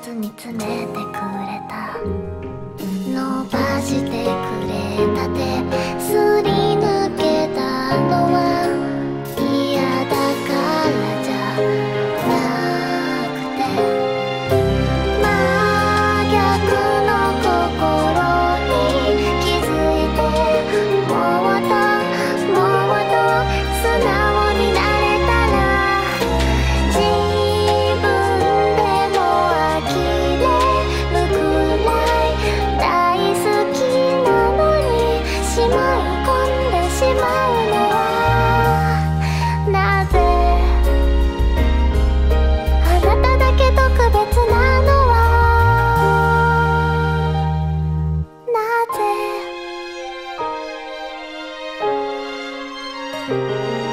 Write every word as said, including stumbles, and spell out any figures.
つ見つめてくれた、伸ばしてくれた手すり抜けたのは嫌だからじゃなくて、真逆の心に気づいて、もっともっと素直になれたら、自分でも呆れるくらい大好きなのにしまい込んでしまうのはなぜ、あなただけ特別なのはなぜ。